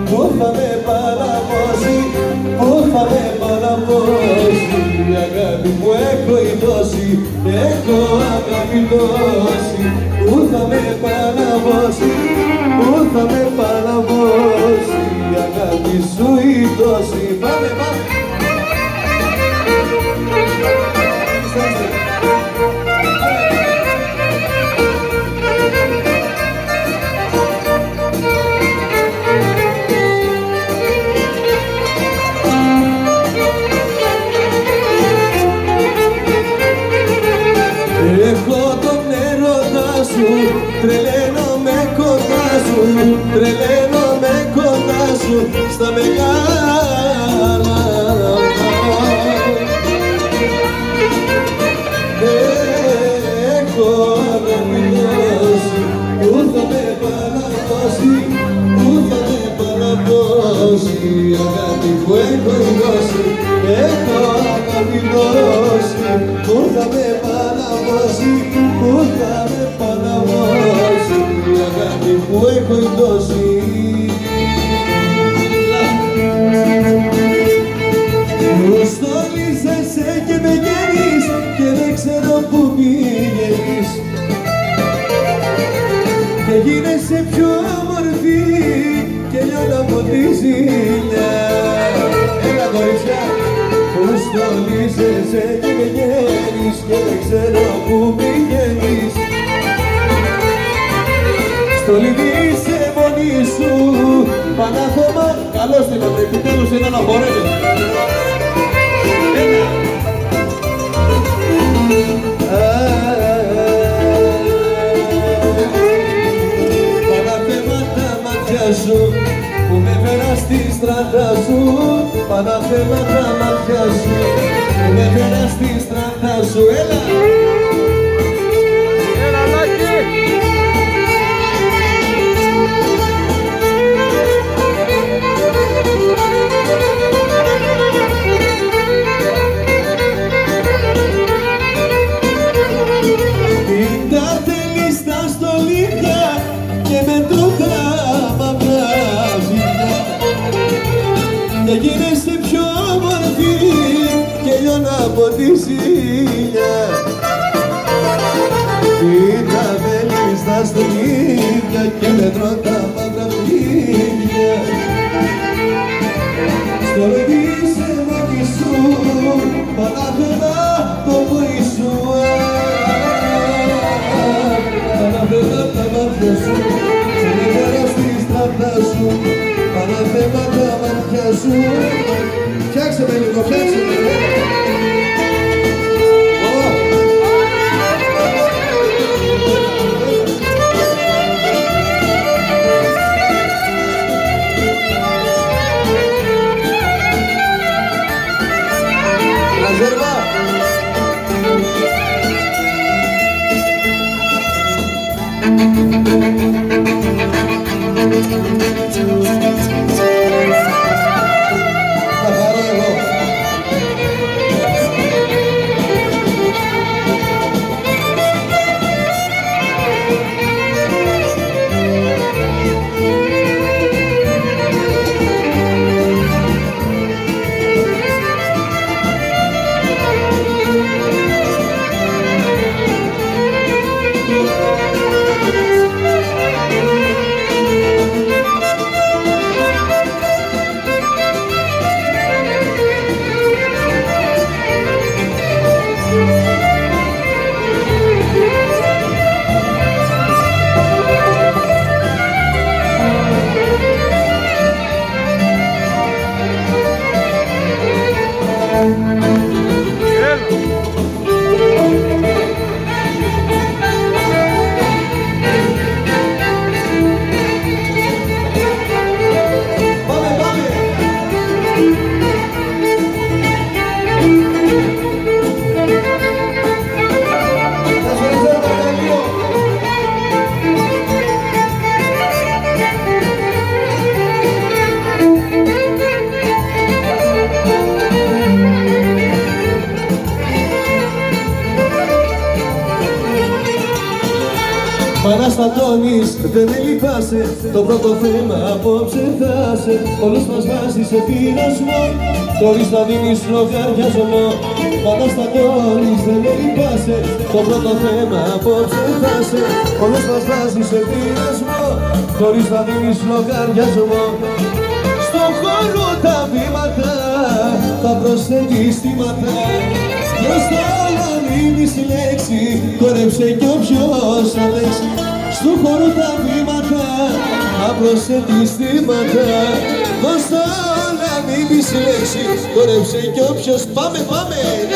που θα με παλαβώσει, που θα με παλαβώσει. Η αγάπη που έχω δώσει, έχω αγάπη δώσει, που θα με παλαβώσει, που θα με παλαβώσει. Η αγάπη σου η δόση. Πάμε, πάμε! Έχω τον έρωτα σου, τρελαίνομαι κοντά σου, τρελαίνομαι κοντά σου στα μεγάλα. Έχω αγάπη δώσει, που θα με παραδώσει, που θα με παραδώσει. Η αγάπη που έχω δώσει, έχω αγάπη δώσει, που θα με παραδώσει, που θα με παραδώσει. Η αγάπη που έχω δώσει. Μου στολίζεσαι και με γέρεις και δεν ξέρω που πηγαίνεις και γίνεσαι πιο όμορφη και λιώνω από τη ζήλια. Έλα κορίτσια! Μου στολίζεσαι και με γέρεις και δεν ξέρω που πηγαίνεις. Στολίζεσαι μόνη σου, Πανάθωμα, καλώς την άντρε, επιτέλους είναι ένα χορεύει. Πανάθεμα τα μάτια σου που με φέρα στη στράτα σου, Πανάθεμα τα μάτια σου που με φέρα στη στράτα σου. Έλα! Έλα Λάκη! Και γίνεσαι πιο όμορφη και λιώνω από τη ζήλια. Κοίτα βέλη στα στολίδια και μετρώ τα μαύρα φλίδια. Στολίζεσαι μόνη σου, Πανάθωμα το πόη σου. Πανάθωμα τα μάτια σου, σε με φέρα στη στράτα σου, Πανάθεμα τα μάτια σου. Φτιάξε με λίγο, φτιάξε με λίγο. Λαζέρβα! Θα πάρω εγώ. Μ' αναστατώνεις, δεν με λυπάσαι. Το πρώτο θέμα απόψε θα σε. Όλους μας βάζει σε πειρασμό, χωρίς να δίνεις λογαριασμό. Μ' αναστατώνεις, δεν με λυπάσαι. Το πρώτο θέμα απόψε θα σε. Όλους μας βάζει σε πειρασμό, χωρίς να δίνεις λογαριασμό. Στον χώρο τα βήματα θα προσθέτεις θύματα. Μπροστά να μείνεις λέξη, χορέψε κι όποιος αλέξει. Στου χώρου τα βήματα, θα προσθέτεις θύματα. Μπροστά να μείνεις λέξη, χορέψε κι όποιος. Πάμε, πάμε!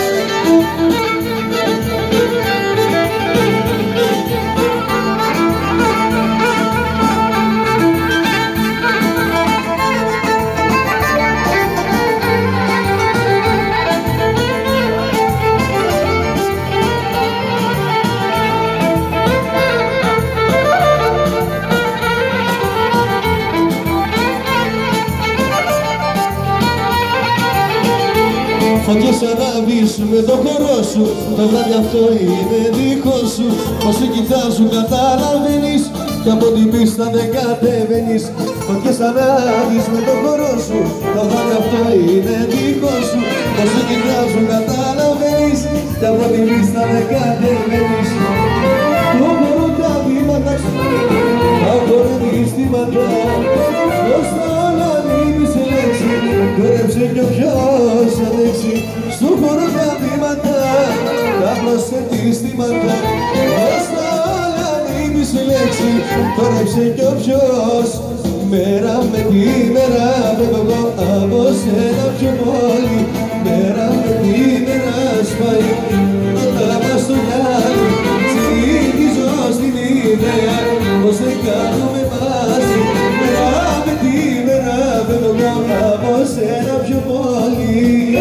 Φωτιές ανάβεις με το χορό σου, το βράδυ αυτό είναι δικό σου. Πως σε κοιτάζουν καταλαβαίνεις, κι από την πίστα δεν κατεβαίνεις. Φωτιές ανάβεις με το χορό σου, το βράδυ αυτό είναι δικό σου. Πως σε κοιτάζουν καταλαβαίνεις, κι από την πίστα δεν κατεβαίνεις. Το χορό τα βήματα σου, τα χορεύεις θύματα. Μπροστά να μείνεις λέξη, χορέψε κι όποιος αλέξει. Στου χώρου τα βήματα, τα προσθέτεις θύματα. Μπροστά να μείνεις λέξη, χορέψε κι όποιος. Μέρα με τη μέρα φεύγω από σένα πιο πολύ. Μέρα με τη μέρα σπάει, ρωτά μας στο γυάλι. Συνηθίζω στην ιδέα πως δεν κάνουμε μαζί. Μέρα με τη μέρα φεύγω από σένα πιο πολύ.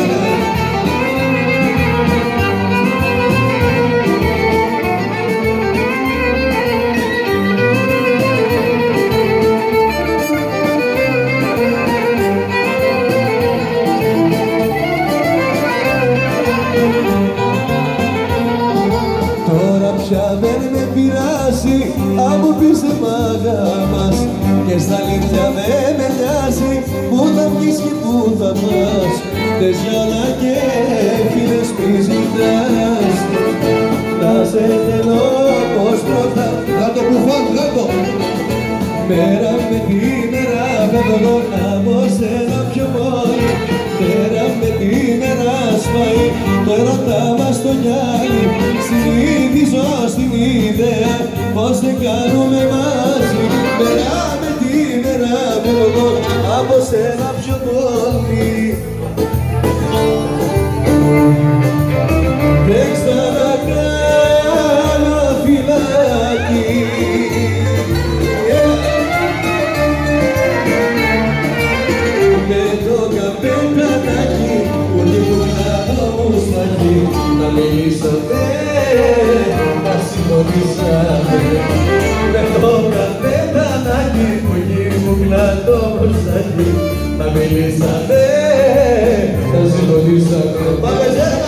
Πια δεν με πειράζει, αν μου πεις δεν μ' αγαπάς. Και στα αλήθεια δεν με νοιάζει, που θα βγεις και που θα πας. Θες γυαλά και φίλες μη ζητάς. Να σε θέλω πως πρώτα, γάτο που φάω, γάτο. Μέρα με τη μέρα φεύγω από σένα πιο πολύ. Μέρα με τη μέρα σπάει, το έρωτα μας στο γυάλι. Συνηθίζω στην ιδέα πως δεν κάνουμε μαζί. Μέρα με τη μέρα φεύγω από σένα πιο πολύ. Δεν ξανακάνω φυλάκι. Με το καπετανάκι που γύμουνα το μουστάκι. Να μιλήσαμε, να συμφωνήσαμε. Με το καπετανάκι που γύμουνα το μουστάκι. Να μιλήσαμε, να συμφωνήσαμε. Πάμε ζέρα!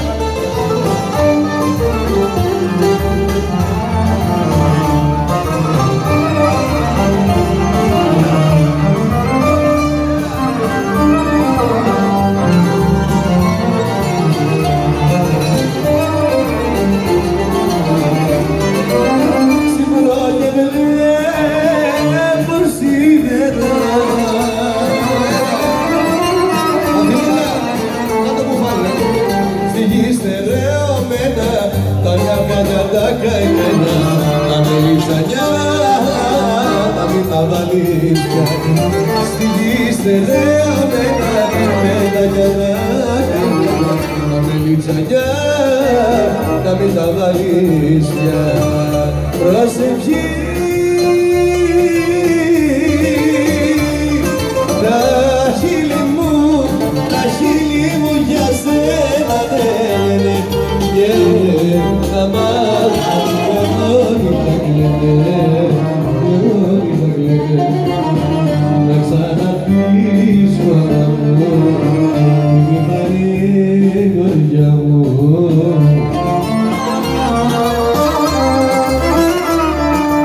Τα καημένα, τα μελισανιά, τα μήτα βαλίσια. Στη γη στερεαμένα, με τα γυαλά καημένα, τα μελισανιά, τα μήτα βαλίσια. Προσευχή, τα χείλη μου για σένα λένε. Τα μάτια μου όλοι θα κλαίνε, όλοι θα κλαίνε. Να ξαναπείς φορά μου, μη παρηγοριά μου.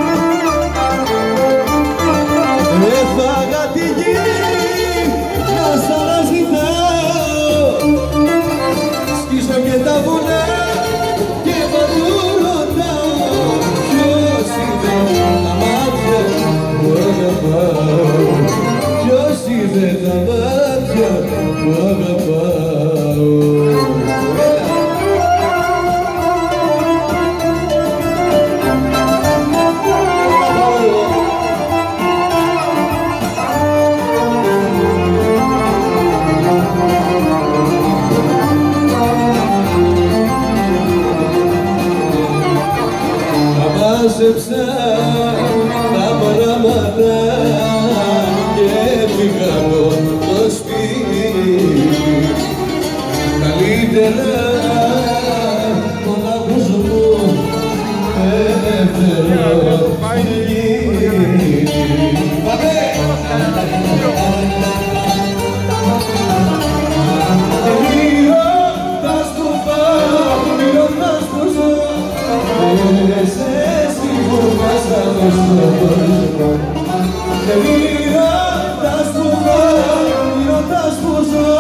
μάζεψα τα πράγματα και έφυγα από το σπίτι. Καλύτερα μονάχος μου ελεύθερο σπίτι. Πάμε! Μειρώντας που πάω, μειρώντας που ζω, εσείς φοβάσατε στο κόσμο. Μειρώντας που πάω, μειρώντας που ζω,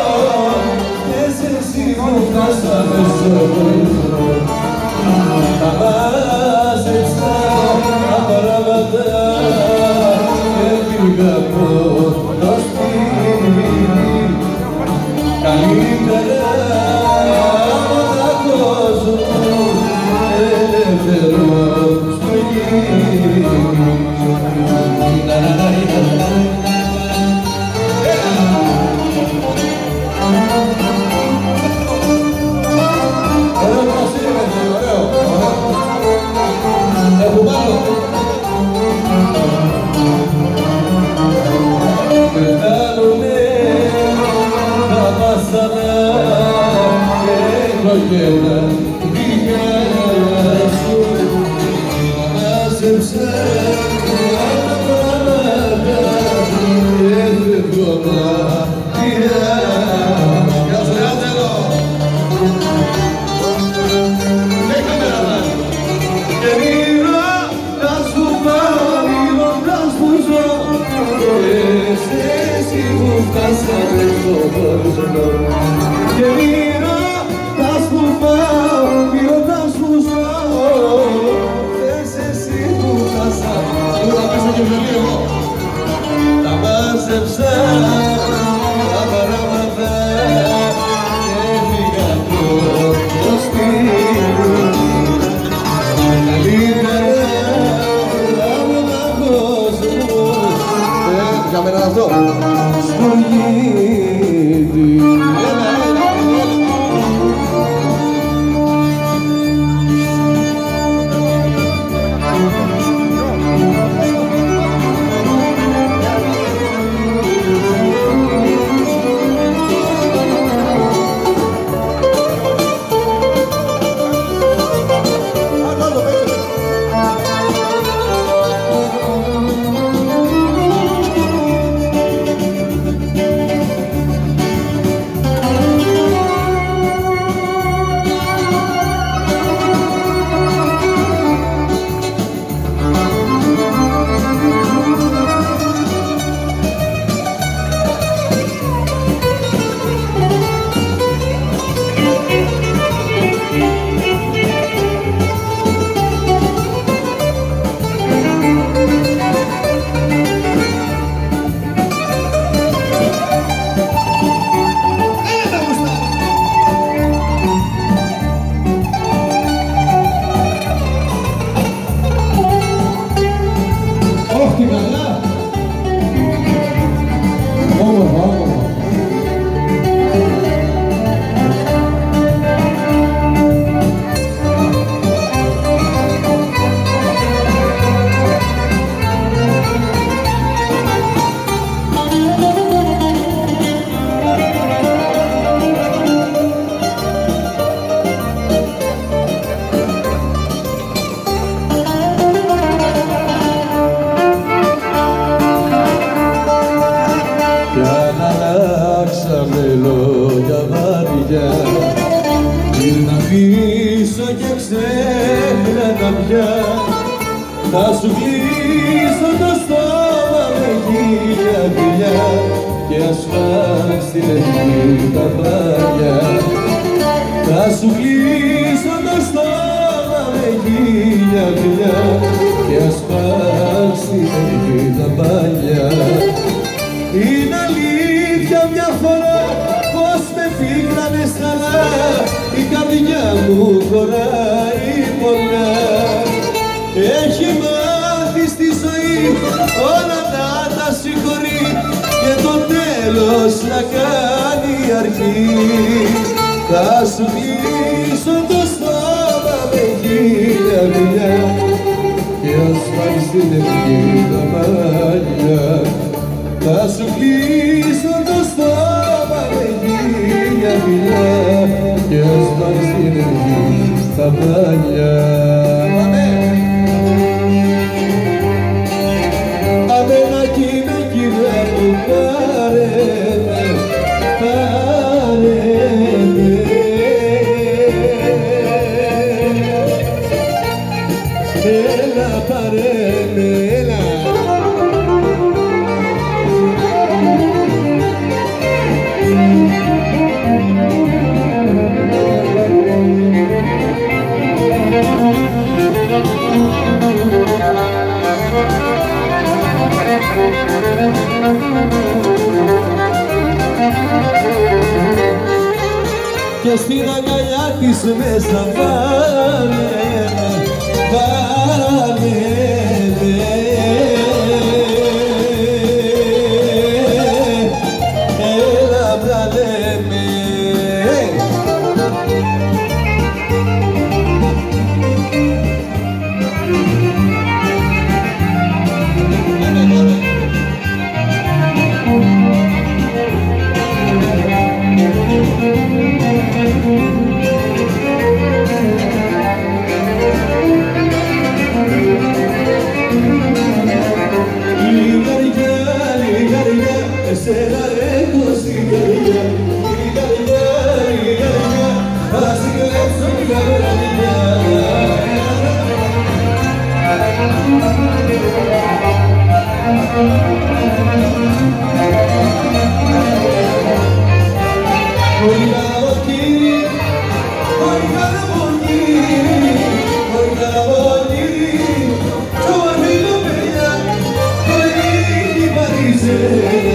εσείς φοβάσατε στο κόσμο. Τα μάζεψα τα πράγματα και έφυγα από το σπίτι. Καλύτερα μοναχός μου ελεύθερος στο γη. Ωραίο μας είναι, ωραίο. Έχω πάνω. Πεθάνουνε τα βάσανα και τα δικά σου. Μάζεψα τα πράγματα και έφευγω μακριά. Γεια σου Άντελο! Hey, cameraman! Και μοιρώντας που πάω, μοιρώντας που ζω, εσείς που φτάσατε στον κόσμο. Και μοιρώντας που πάω, μοιρώντας που ζω, εσείς που φτάσατε. Τώρα πίσω και βγαίνει εγώ. Τα μάζεψα τα πράγματα και έφυγα από το σπίτι. Καλύτερα μοναχός μου για μένα αυτό στο γήτη. Λόγια βαριά γύρνα πίσω και ξέχνα πια. Θα σου κλείσω το στόμα με χίλια φιλιά και ας φας τη λευκή τα βράδια. Θα σου κλείσω το στόμα με χίλια φιλιά και ας φας τη λευκή τα παλιά. Είναι αλήθεια μια φορά πως με φύγνανες καλά, η καρδιά μου χωράει πολλά. Έχει μάθει στη ζωή όλα να τα συγχωρεί και το τέλος να κάνει αρχή. Θα σου κλείσω το στόμα με χίλια φιλιά στην ευχή τα μάτια. Θα σου κλείσω το στόμα με χίλια φιλιά κι ας πάνε στην ευχή τα μάτια. Αμενάκι με κύβα μου πάρε με, πάρε με. Έλα πάρε με, έλα. Και στην αγκαλιά της μέσα βάλε με, βάλε με. Έλα βάλε με. Εσένα έχω στην καρδιά, η καρδιά, η καρδιά, θα συγκλέψω μια βραδιά. Χωρί καραβονί, χωρί καραβονί, χωρί καραβονί, κι ομορφή παιδιά, χωρί την Παρίσι.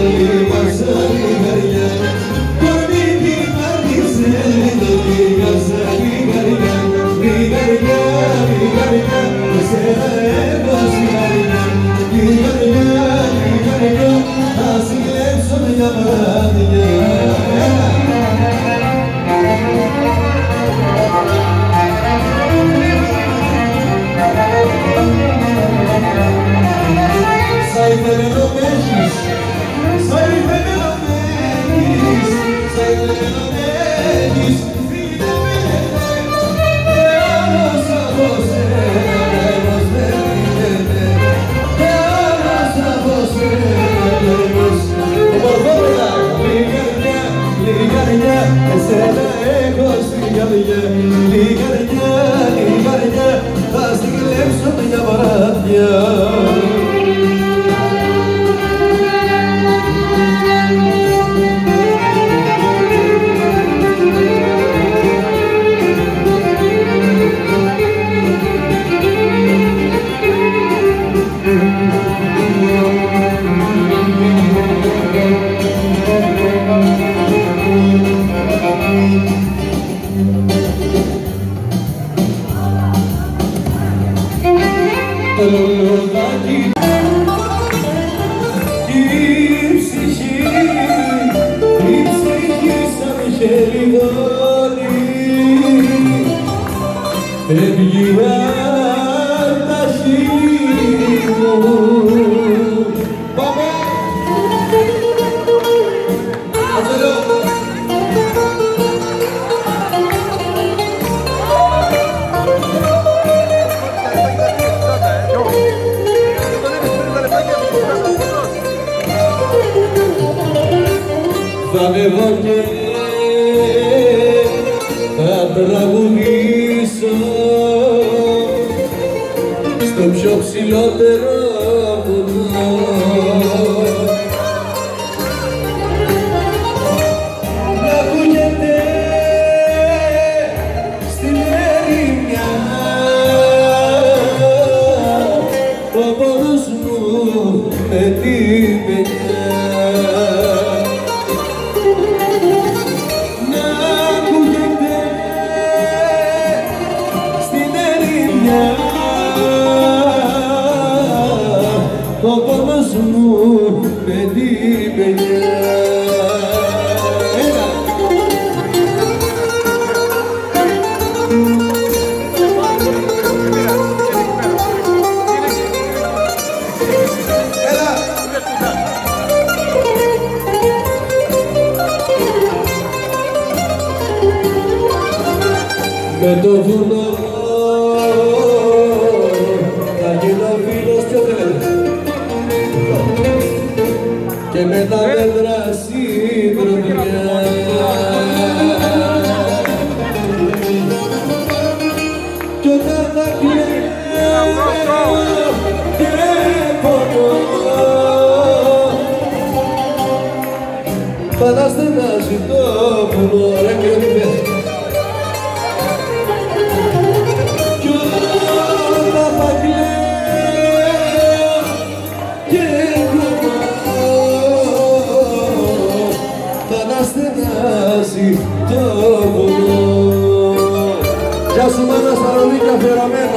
Θα στην κλέψω μια βράδια. Το λουλουδάκι η ψυχή σαν χελιδόνι φεύγει απ' τα χείλη μου. Πάμε! Θα ανεβώ και θα τραγουδήσω στο πιο ψηλότερο βουνό. Να ακούγεται στην ερημιά ο πόνος μου με την παιδιά. Ο πόνος μου με την παιδιά. με το βουνό θα γίνω φίλος κι και με τα μέτρα συντροφιά κι όταν θα κλαίω και πονώ θα να στενάζει το βουνό ρε και ό,τι πες κι όταν θα κλαίω και πονώ θα να στενάζει το βουνό. Γεια σου μάνα Σταρονίκη, αφιερωμένο.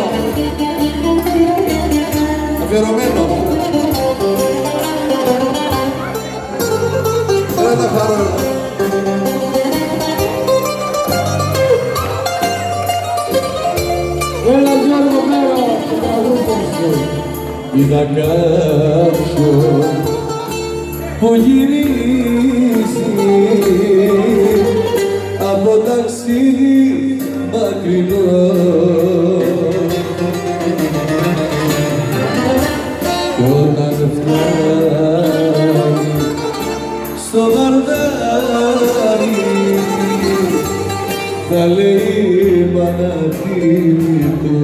Αφιερωμένο. Έλα τα χαρώ. Έλα Γιώργο μέρα στο τραγούδι σου. Είδα κάποιον που γυρίζει από ταξίδι μακρινό κι όταν φτάνει στο βαρδάρι θα λέει Παναθηνικό.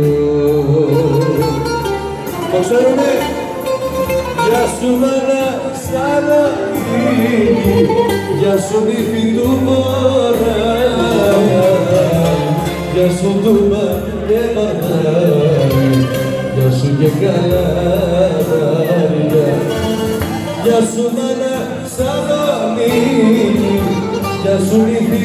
Το ξέρουμε. Γεια σου μάνα Σαλονίκη, γεια σου νύφη του Βορρά, γεια σου Τούμπα και Μαθάρι, γεια σου και Καλαμάρια. Γεια σου μάνα Σαλονίκη, γεια σου νύφη.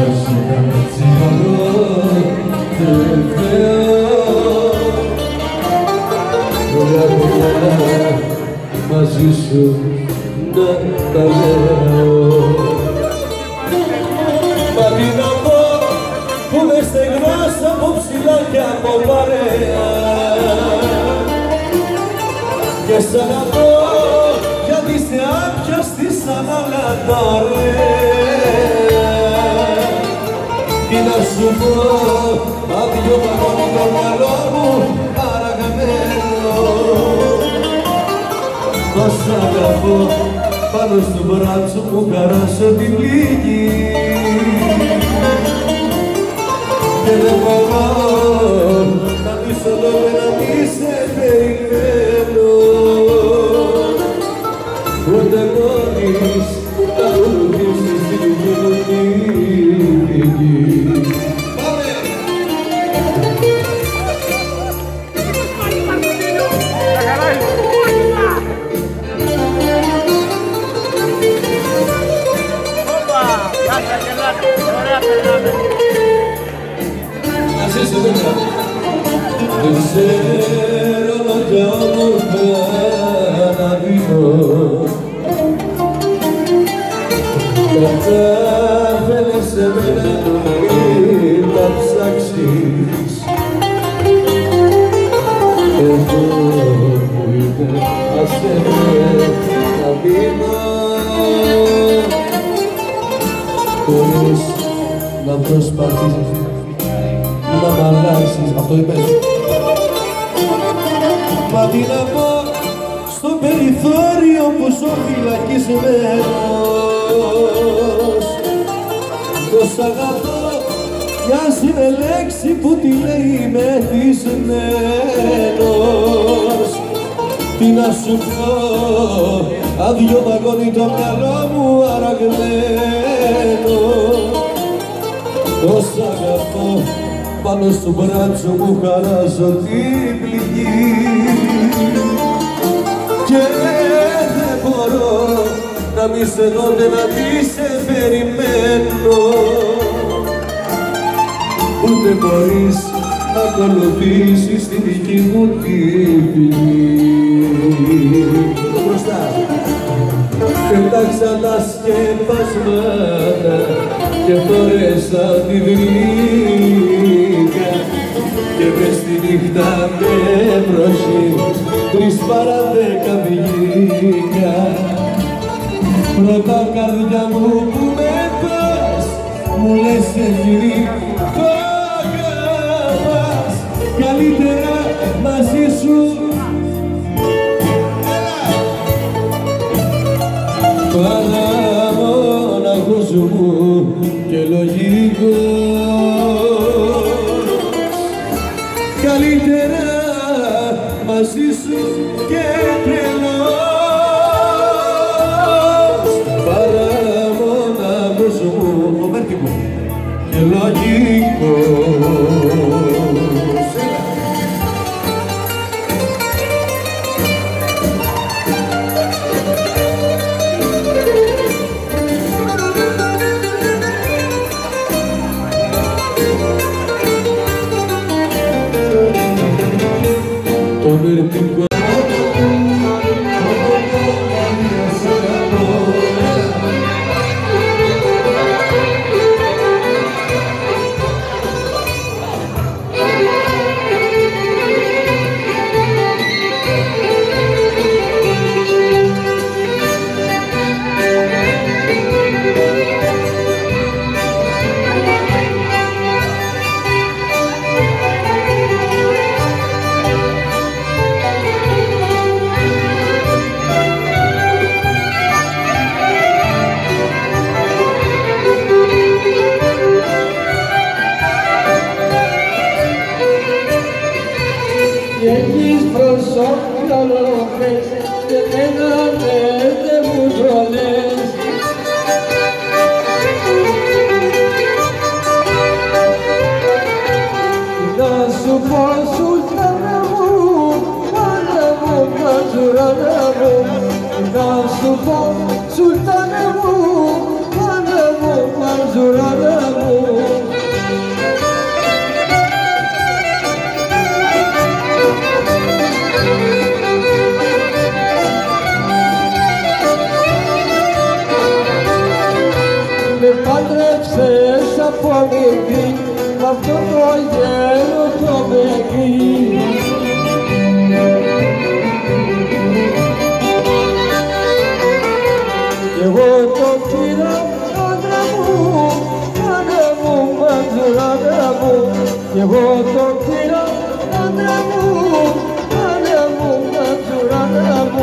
Μαζί σου να τα λέω. Μα τι να πω που με στεγνάς από ψηλά και από παρέα και σ' αγαπώ γιατί σε άπιαστη σαν αλαταρέα. Τι να σου πω, άδειο παγώνει το μυαλό μου παραγμένο. Τ' αγαπώ πάνω στο μπράτσο μου καράσω τη πληγή και δεν μπορώ να πείσω λόγω να μη σε περιμένω ούτε μόνης να ακολουθήσεις την πληγή. Δεν ξέρω για όμορφα να βγω κατάφερες σε μένα μην τα ψάξεις εδώ που είμαι άσε με να μείνω χωρίς να προσπαθήσεις να μ' αλλάξεις. Αυτό είπες. Μα τι να πω στο περιθώριο που ζω φυλακισμένος. Το σ' αγαπώ μοιάζει με λέξη που τη λέει μεθυσμένος. Τι να σου πω, άδειο βαγόνι το μυαλό μου αραγμένο. Το σ' αγαπώ πάνω στο μπράτσο μου χαράζω την πληγή και δεν μπορώ να μη σε δω και να μη σε περιμένω ούτε μπορείς να ακολουθήσεις τη δική μου τη πληγή. Το μπροστά πετάξα τα σκεπάσματα και φορέσα τη βρήκα και μες στη νύχτα με βροχή 3 παρά 10 βγήκα. Πρώτα καρδιά μου που με πας μου λες Ελληνικό αγάπη σου παρά μόναχος μου και λογικός. Καλύτερα μαζί σου και τρελός παρά μόναχος μου και λογικός. Το μερτικό έχεις προσώπηταλόγες και εμένα δεν μου το λες. Να σου πω σουλτάνα μου, πάντα μου μαζουράνα μου. Να σου πω σουλτάνα μου, πάντα μου μαζουράνα μου. Με πάντρεψες από μικρή, μ' αυτό το γέρο το παιδί. Κι εγώ το πήρα άντρα μου, άντρα μου, μαζουράνα μου. Κι εγώ το πήρα άντρα μου, άντρα μου, μαζουράνα μου.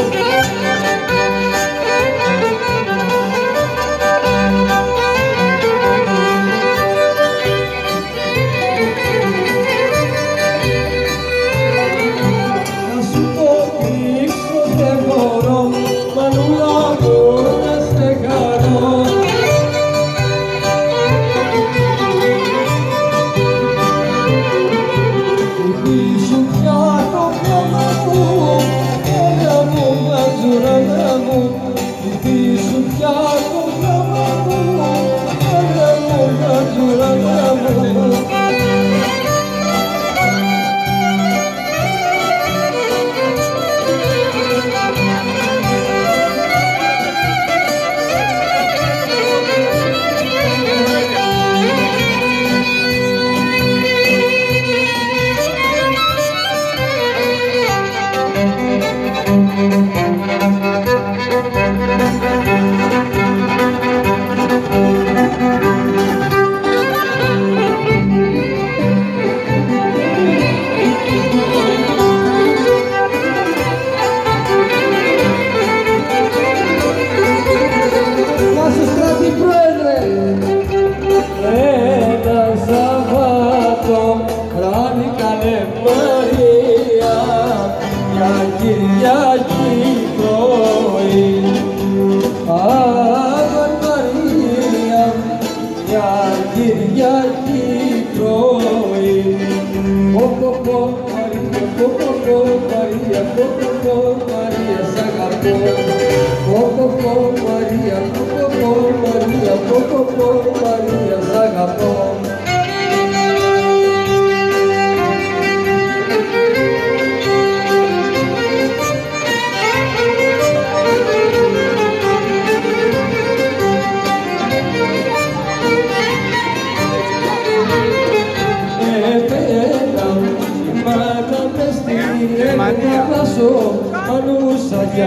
Ανούσα για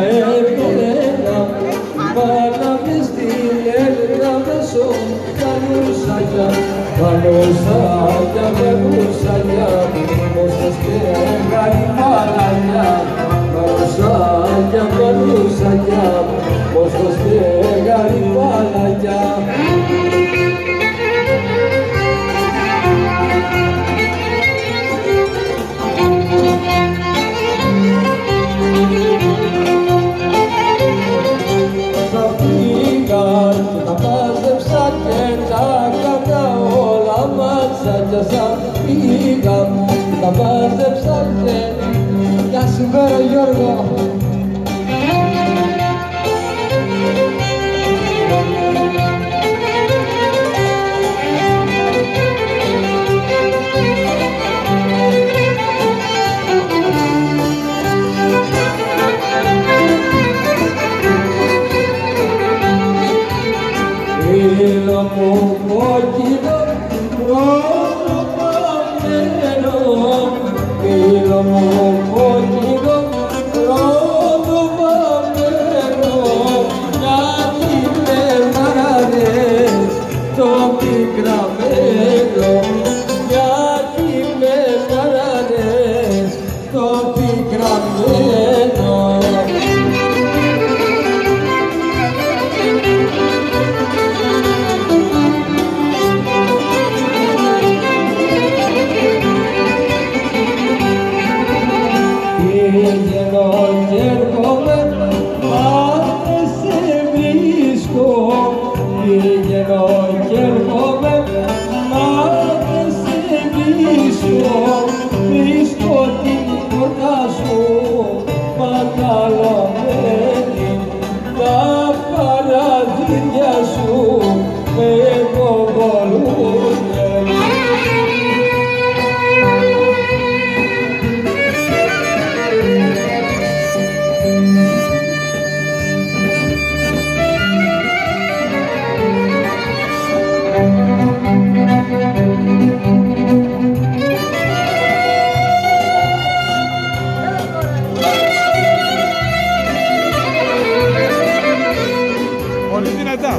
εμένα, μάνα με στην Έλληνα μέσω, ανούσα για με μουσαλιά, πως τα σκέφαγα Να σου φέρω Γιώργο. Φίλο μου κόκκινο πρωτοπαμένο, φίλο μου κόκκινο πρωτοπαμένο, γιατί με μάρανες το πικραμένο, γιατί με μάρανες το πικραμένο. Πηγαίνω κι έρχομαι, πάντα σε βρίσκω. Πηγαίνω κι έρχομαι, πάντα σε βρίσκω. Βρίσκω την πόρτα σου πανταλωμένη, τα παραθύρια σου με κοβολούνε. Πολύ δυνατά.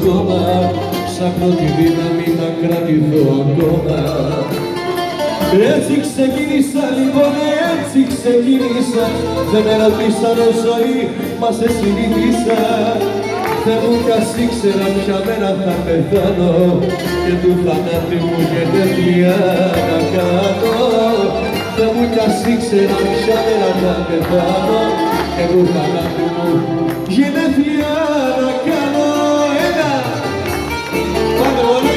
ακόμα, ψάχνω τη δύναμη να κρατηθώ ακόμα. Έτσι ξεκίνησα λοιπόν, έτσι ξεκίνησα. Δεν με ρωτήσανε ζωή, μα σε συνήθισα. Θεέ μου κι ας ήξερα ποια μέρα θα πεθάνω και του θανάτου μου γενέθλια να κάνω. Θεέ μου κι ας ήξερα ποια μέρα θα πεθάνω και του θανάτου μου γενέθλια να κάνω. Έλα! Πάμε πολύ!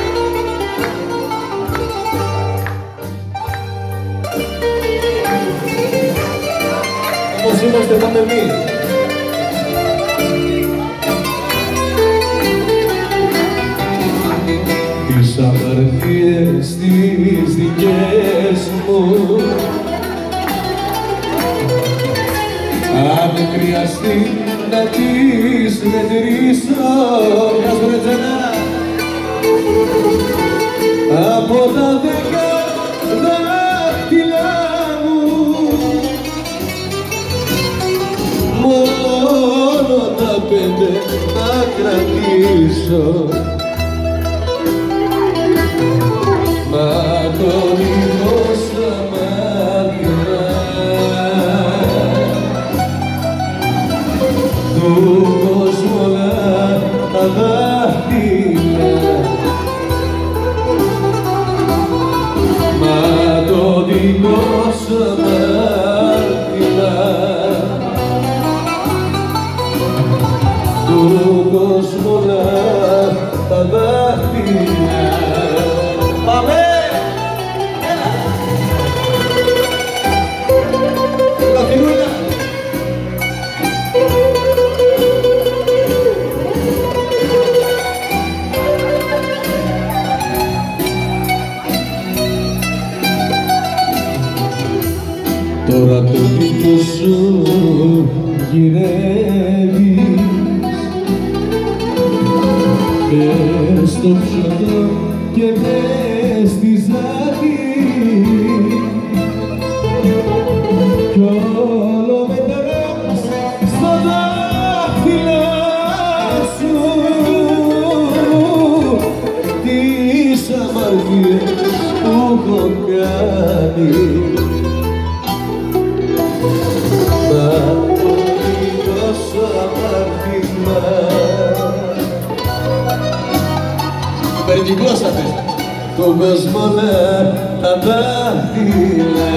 Όπως είμαστε πάμε εμείς. Τις αμαρτίες τις δικές μου, αν χρειαστεί να τις μετρήσω, μιας βρετζένα, από τα 10 δάχτυλα μου, μόνο τα 5 να κρατήσω. Μα το δικό στα μάτια του κόσμου όλα τα δάχτυλα, μα το δικό στα μάτια του κόσμου όλα τα δάχτυλα. Πάμε! Τώρα το δίκο σου γυρεύεις μες στο ψωτό και μες στη ζάτη κι όλο μετράς στο δάχτυλο σου τις αμαρτίες που έχω κάνει. Περικυκλώσατε τον κόσμο όλα τα δάχτυλα,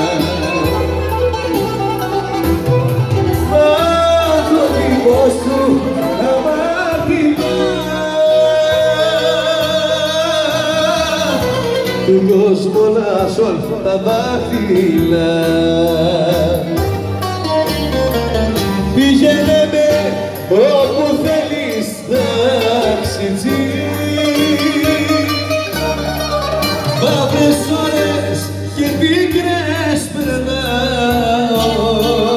μα το δικό σου αμάρτημα του κόσμου όλα τα δάχτυλα. Πήγαινε με όπου θέλεις ταξιτζή, μαύρες ώρες και πίκρες περνάω.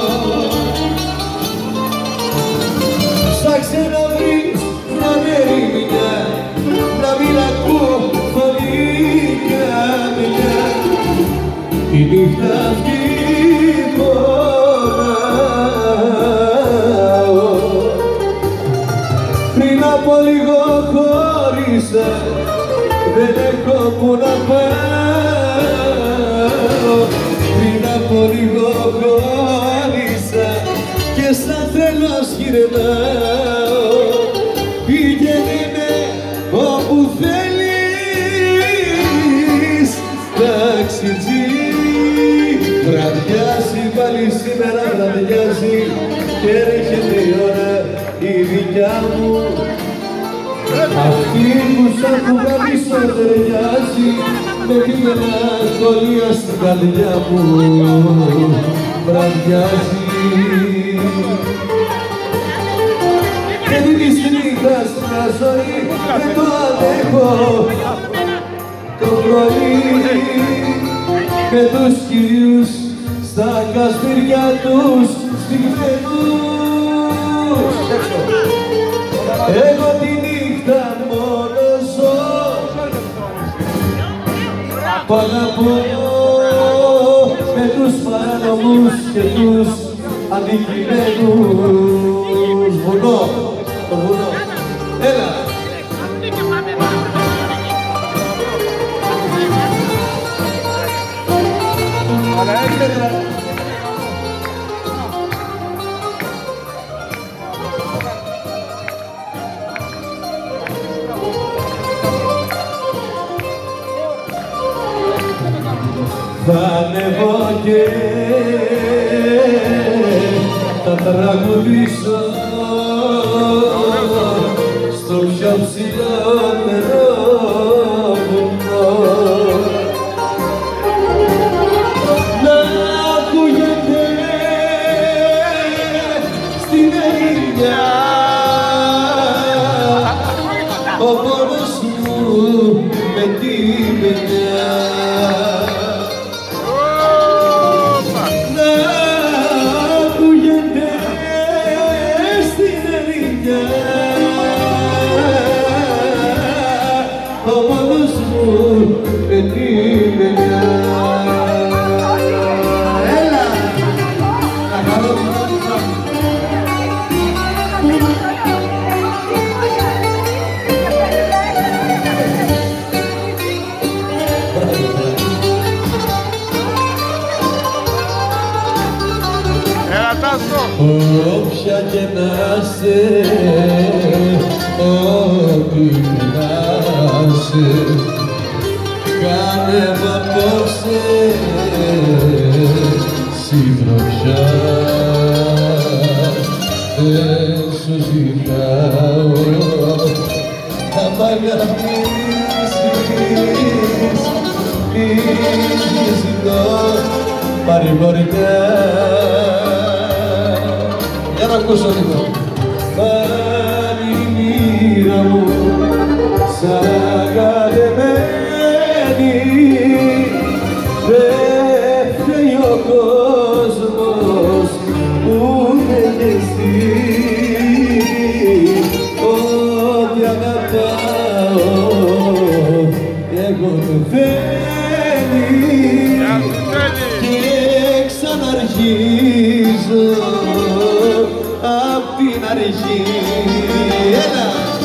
Ψάξε να βρεις μια μερίμνια, να μην ακούω φωνή καμιά. Η νύχτα αυτή από λίγο χώρισα, δεν έχω που να πάω. Πριν από λίγο χώρισα και σαν τρελός γυρνάω. Πήγαινε με όπου θέλεις ταξιτζή. Βραδιάζει πάλι σήμερα, βραδιάζει και έρχεται η ώρα η δικιά μου. Αυτή που σαν κουβαλήσω ταιριάζει με τη μελαγχολία στην καρδιά μου βραδιάζει. Και δίνεις νύχτας μια ζωή δεν το αντέχω το πρωί με τους κυρίους στα κασμίρια τους στιγμένους. Εγώ τη νύχτα μόνο ζω, παγαπώ με τους παράνομους και τους αδικημένους. Βουνό, το βουνό, έλα! θα ανεβώ και θα τραγουδήσω στο πιο ψηλότερο βουνό. Να ακούγεται στην ερημιά ο πόνος μου με την παιδιά. Να ακούγεται στην ερημιά ο πόνος μου με την παιδιά. Έλα! Να χαρώ την άδεια. Όποια και να είσαι, ό,τι να είσαι, κάνε μ' απόψε συντροφιά. Δεν σου ζητάω να μ' αγαπήσεις, μη ζητώ παρηγορητά. Για να ακούσω λίγο. Πάλι η μοίρα μου σαν καλεμένη, δεν φταίει ο κόσμος ούτε κι εσύ. Ό,τι αγαπάω εγώ το θέλει και ξαναρχίζω απ' την αρχή. Έλα!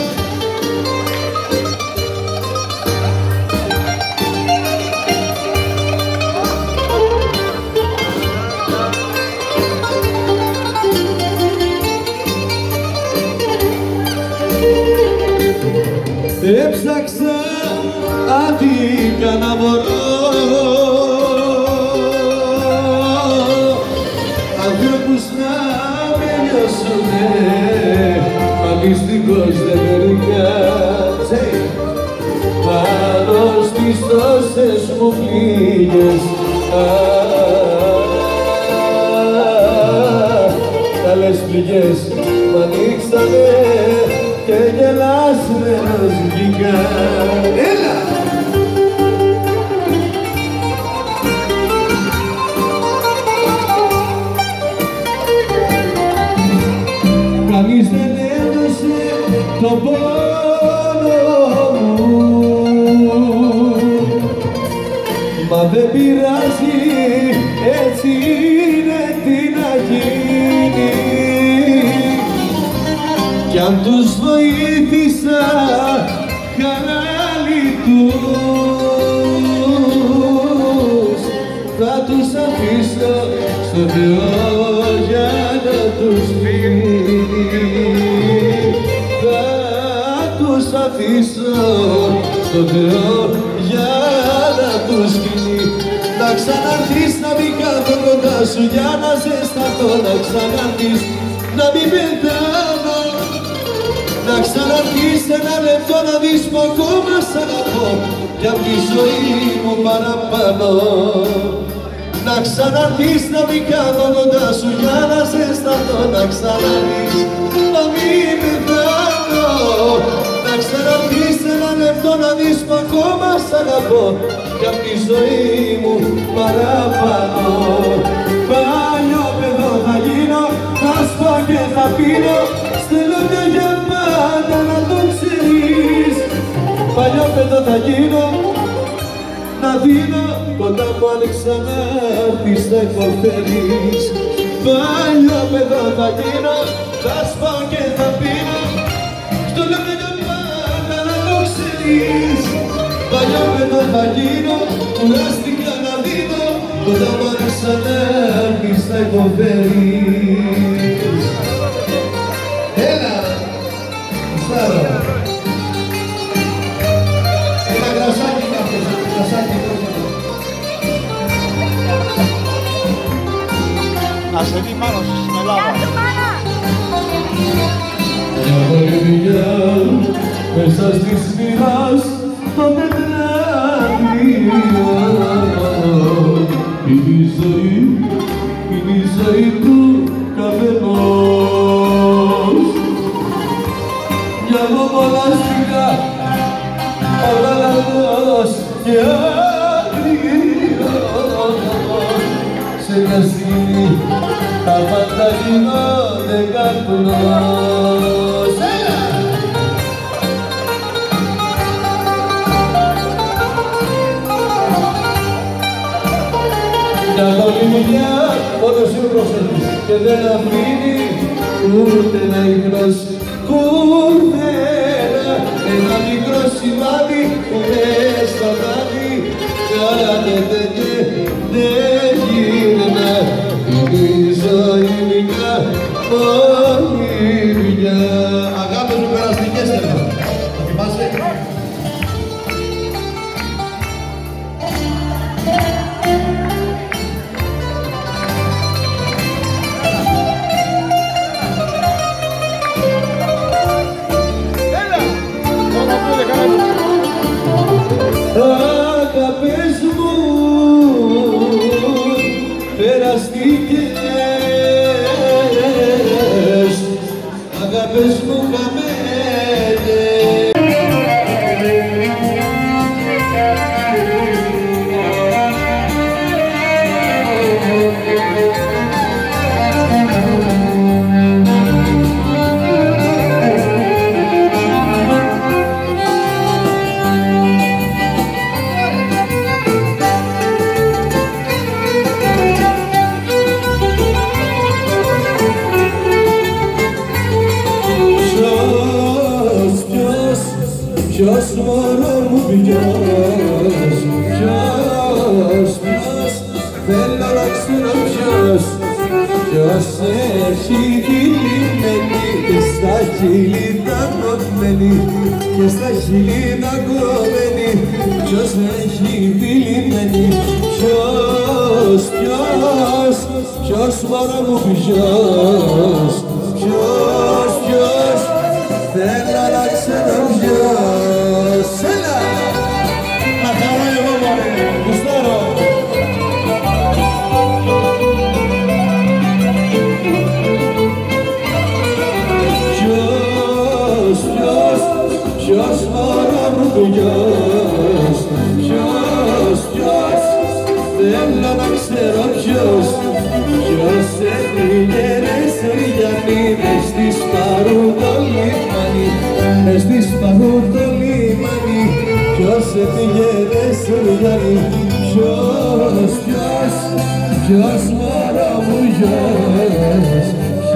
Έψαξα άδικα να μπορώ ανθρώπους να με νιώσουνε, μα μυστικός δεν μερικάζει πάνω στις τόσες μου πληγές. Καλές πληγές μ' ανοίξανε και γελάσμενος βγήκα. Έλα! Κανείς δεν έδωσε το πόνο μου, μα δεν πειράζει, έτσι είναι, τι να γίνει. Κι αν τους βοήθησα χαλάλι τους, θα τους αφήσω στο Θεό για να τους μείνει. Θα τους αφήσω στο Θεό για να τους μείνει. Να ξαναρθείς να μην κάθω κοντά σου για να ζεσταθώ, να ξαναρθείς να μην πεθάνω, να ξαναρθείς ένα λεπτό να δεις που ακόμα σ' αγαπώ κι απ' τη ζωή μου παραπάνω. Να ξαναρθείς να μην κάθω κοντά σου για να ζεσταθώ, να ξαναρθείς να μην πεθάνω, να ξαναρθείς ένα λεπτό να δεις που ακόμα σ' αγαπώ κι απ' τη ζωή μου παραπάνω. Παλιό παιδό θα γίνω, θα σπάω και θα πίνω, στέλνω μια για πάντα να το ξέρεις. Παλιό παιδό θα γίνω, να δίνω κοντά μου αν ξανάρθεις θα υποφέρεις. Παλιό παιδό θα γίνω, θα σπάω και θα πίνω, στο λέω μια για πάντα να το ξέρεις. Παλιό παιδό θα γίνω, κουράστηκα να δίνω, κοντά μου αν ξανάρθεις θα υποφέρεις. Έλα! Στάρω! Ένα γρασάκι κάποιος, γρασάκι πρώτα. σε δει πάνω στην Ελλάδα. Μια πολεμιά μέσα στις μοίρας το πετράδιο. Είναι η ζωή του καθενός. Μια μομολαστικά αγαλατός και αγριός. Σε μια στιγμή τα πάντα γίνονται καπνός. Μια πολυμιλιά μόνος είναι προσέχεις και δεν αφήνει ούτε ένα ίχνος, ούτε ένα μικρό σημάδι, ούτε στο δάδι κάνετε και δεν γύρνα. Είναι η ζωή μια πολυμιλιά. Αγάπες μου περαστικές θέλω. Θα θυμάσαι. Αγάπες μου περαστικές, αγάπες μου χαμένες. Ποιος μωρό μου ποιος, θέλω να ξέρω ποιος έχει δηλημένη και στα χείλη δαγκωμένη, και στα χείλη δαγκωμένη. Ποιος έχει δηλημένη, ποιος μωρό μου ποιος, θέλω να ξέρω ποιος. Έλα! Να χαρώ εγώ μωρέ, γουστάρω. Ποιος μωρό μου ποιος, θέλω να ξέρω ποιος. Ποιος έφυγε ρε Συριανή, μες στη Σπαρού το λιμάνι, μες στη Σπαρού το λιμάνι. Ποιος έφυγε ρε Συριανή, ποιος μωρό μου ποιος,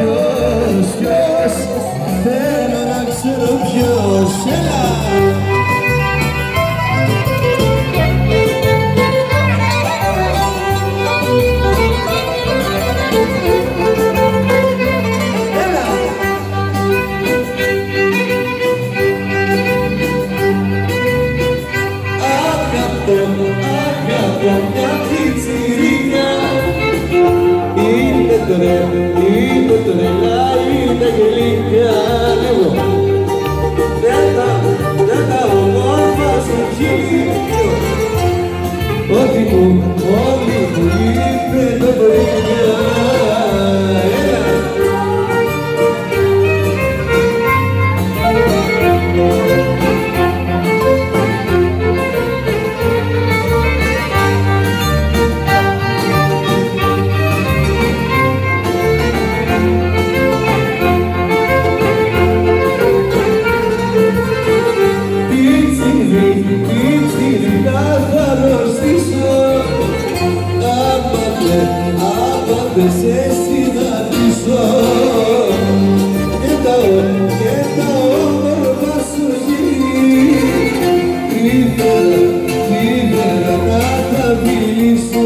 θέλω να ξέρω ποιος. Έλα! Είναι τρελά, είναι γελίκια λίγο. Δεν τα ομόρφα στο χείλιο. Ό,τι μου είπε το παιδιά. Δεν σε συναντήσω και τα όμορφα σου ήθελα να τα μιλήσω.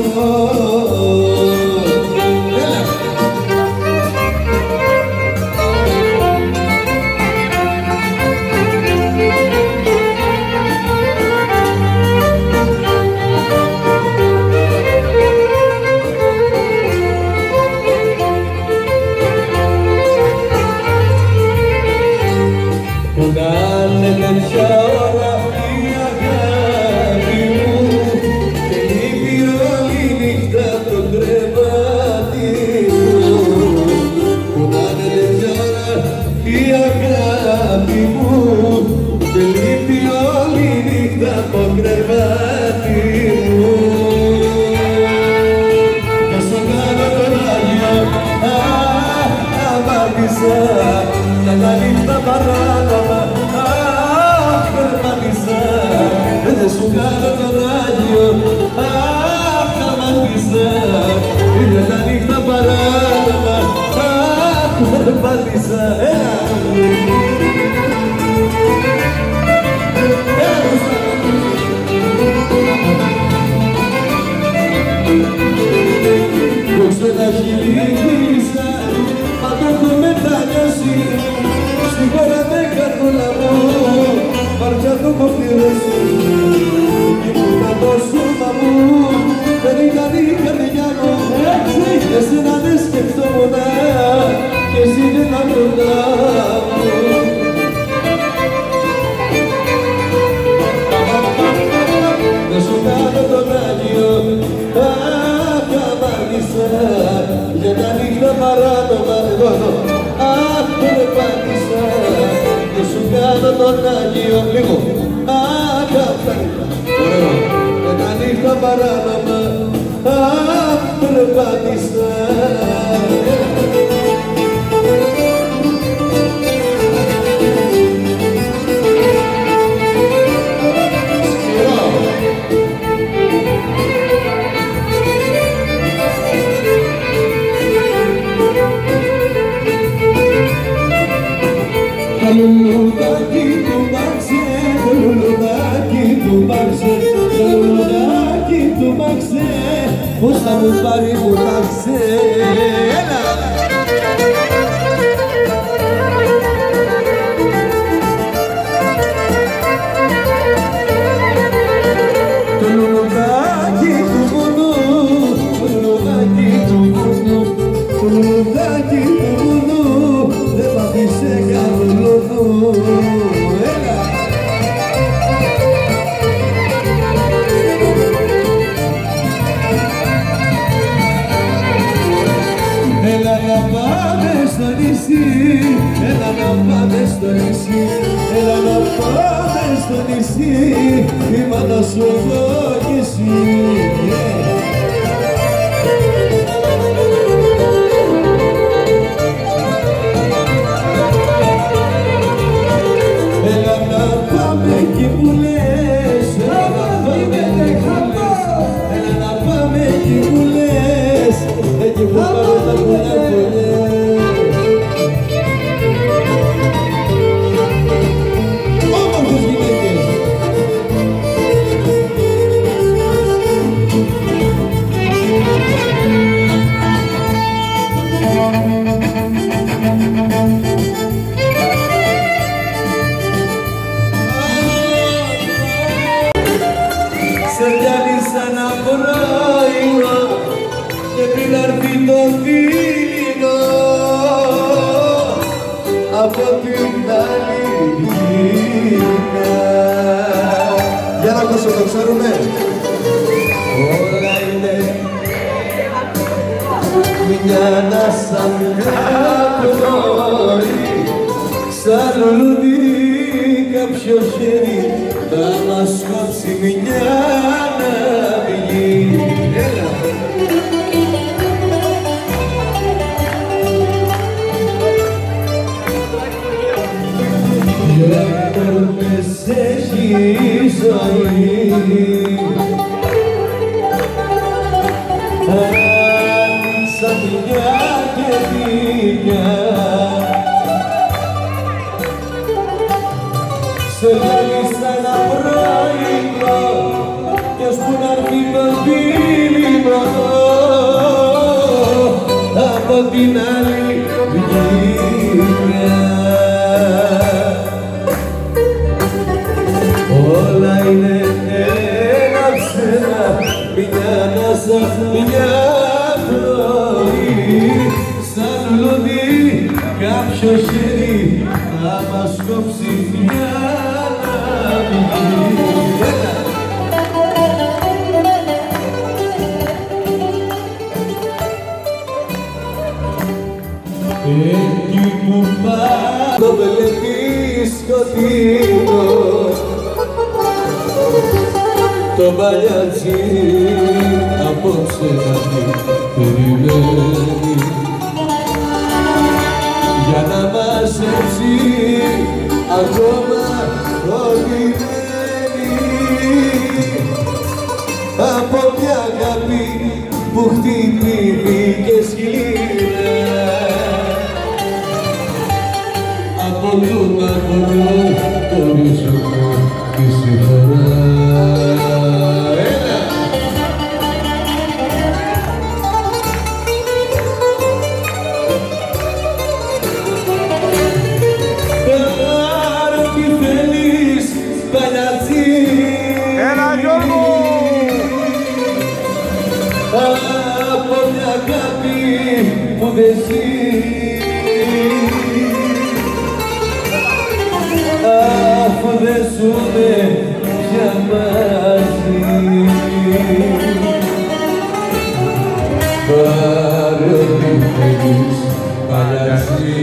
σου εκεί που ήταν το σώμα μου δεν ήταν η καρδιά μου εσένα δεν σκεφτόμουν και εσύ δεν ήταν κοντά μου να σου κάνω τον Άγιο καμπάνισα για τα νύχτα παράνομα αχ τον επάνισα να σου κάνω τον Άγιο λίγο ωραίο για τα νύχτα παράνομα αχ τον επάνισα Το λουλουδάκι του Μάξε, το λουλουδάκι του Μάξε, το λουλουδάκι του Μάξε, πώς θα μου πάρει που τάξε, έλα! Το λουλουδάκι του βουνού, το λουλουδάκι του βουνού, το λουλουδάκι του βουνού, δεν θα αφήσει καθόλου, έλα! Έλα να πάμε στο νησί, έλα να πάμε στο νησί, έλα να πάμε στο νησί, είμαι να σου δω κι εσύ. Έλα να πάμε εκεί που λες, έλα να πάμε εκεί που λες, έλα να πάμε εκεί που λες, εκεί που πάμε τα πουλιά όμορφες γυναίκες. Σε πιάνει σαν απορρόιλο και πριν έρθει το φίλινο από την άλλη γυναίκα. Για να ακούσω, το ξέρουμε. Όλα είναι μια ανάσα, μια πνοή, σαν λουλούδι κάποιο χέρι θα μας κόψει μια αναβγή. Έλα! Γιορτές έχει η ζωή, άνοιξα μια και μια, σε βγάλει σαν ένα πρωινό κι ως που να έρθει το δίλημο από την άλλη γυναίκα. Όλα είναι ένα ξένα, μια ανάσα, μια πνοή, σαν λουλούδι κάποιο χέρι θα μας κόψει μια αναβγή. Εκεί που πάει το βλέπει σκοτεινό, το παλιάτσι απόψε να την περιμένει για να μαζέψει ακόμα ό,τι μένει από μια αγάπη που χτυπήθηκε σκληρά από το μαγωνό το ριζωμό τη συμπορά. Πάρε τι θέλεις, παλιά παλατσί. Έλα Γιώργο! Από μια αγάπη που δεν ζει, αφού δεν ζούμε πια μαζί. Πάρε ό,τι θέλεις παλατσί.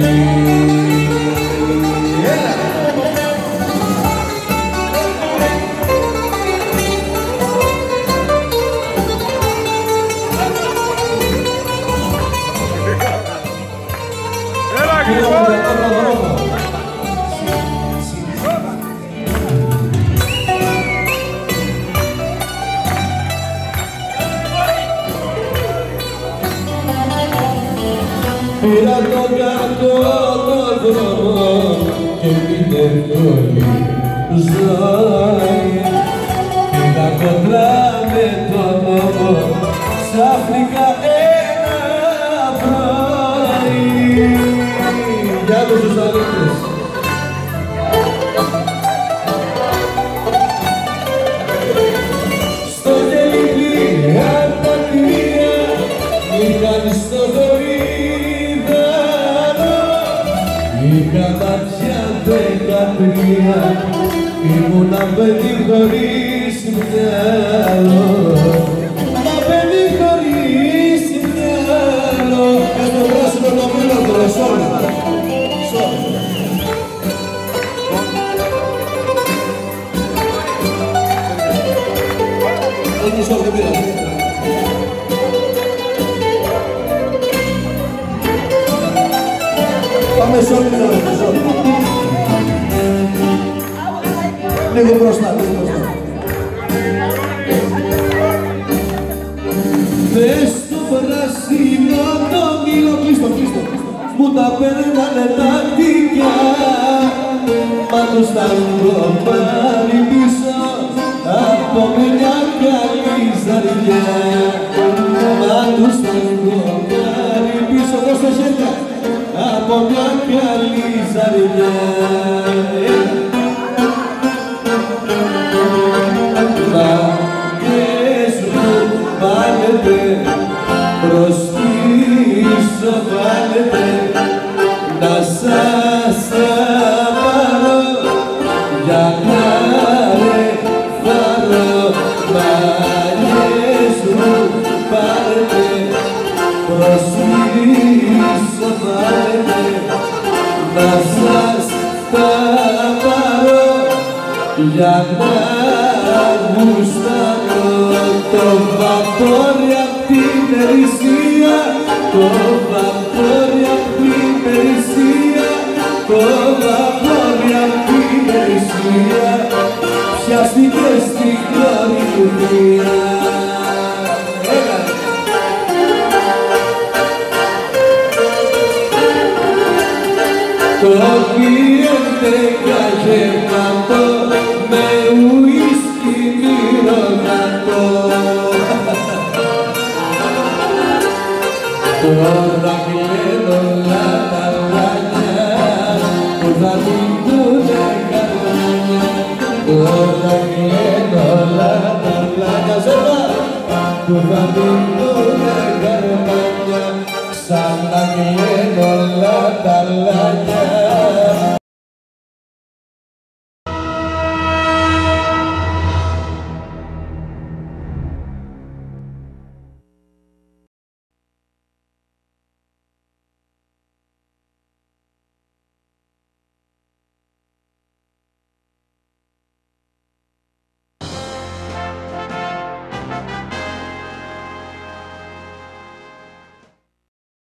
Πήρα το κάτω τον δρόμο και την εύκολη ζωή. Πήγα κοντά με τον νόμο, ξαφνικά ένα πρωί. Για τους αλήθειες. Στο κελί απατρία είχαν στο δωρίδαρο, είχα μάτια 13, ήμουνα παιδί χωρίς μυαλό. Μα παιδί χωρίς μυαλό. Κάτω πράσινο το μήλο τώρα, σώμα. Όχι σώμα, δεν πειράζει. Πάμε σ' όλη τώρα, λίγο μπροστά, λίγο μπροστά. Μες στο πράσινο το μήλο, κλείστο, μου τα παίρνανε τα κτικιά, μα τους τα έχω πάρει πίσω από μια καλή ζαριά. Μα τους τα έχω πάρει πίσω, δώστε χέρια, από μια καλή ζαριά. Μάγκες μου βάλετε, προς πίσω βάλετε, να σας τα πάρω για να ρεφάρω. Μάγκες μου βάλετε, προς πίσω βάλετε, να σας τα πάρω για να γουστάρω. Το βαπόρι απ' την Περισσία, το βαπόρι απ' την Περισσία, το βαπόρι απ' την Περισσία, πιάστηκε στην κόρη του μία. Το πιέτε καγεμάτο με ουίσκι μυρωγάτο. Τώρα κλαίνω όλα τα λάκια που θα μείνουνε καρμάνια. Τώρα κλαίνω όλα τα λάκια που θα μείνουνε καρμάνια. Ξανά κλαίνω όλα τα λάκια